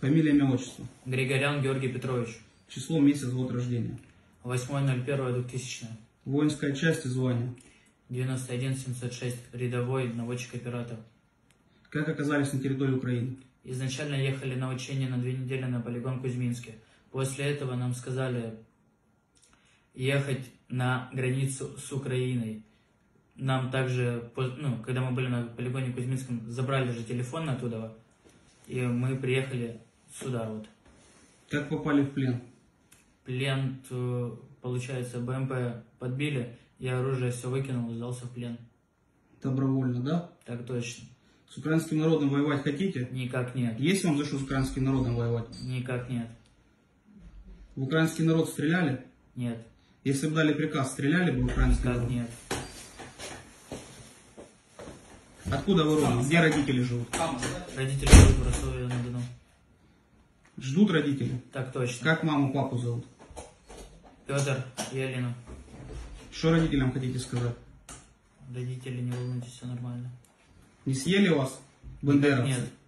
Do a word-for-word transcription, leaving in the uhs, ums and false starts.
Фамилия, имя, отчество. Григорян Георгий Петрович. Число, месяц, год рождения. восьмое ноль первое две тысячного. Воинская часть и звание. девяносто один семьсот шесть. Рядовой, наводчик-оператор. Как оказались на территории Украины? Изначально ехали на учение на две недели на полигон Кузьминский. После этого нам сказали ехать на границу с Украиной. Нам также, ну, когда мы были на полигоне Кузьминском, забрали же телефон оттуда, и мы приехали сюда вот. Как попали в плен? Плен, получается, БМП подбили, я оружие все выкинул и сдался в плен. Добровольно, да? Так точно. С украинским народом воевать хотите? Никак нет. Есть вам за что с украинским народом воевать? Никак нет. В украинский народ стреляли? Нет. Если бы дали приказ, стреляли бы в украинский Никак народ? нет. Откуда вы родом? Где родители живут? Родители живут в Ростове-на-Дону. Ждут родители? Так точно. Как маму, папу зовут? Петр и Алина. Что родителям хотите сказать? Родители, не волнуйтесь, все нормально. Не съели вас бандеровцы? Нет.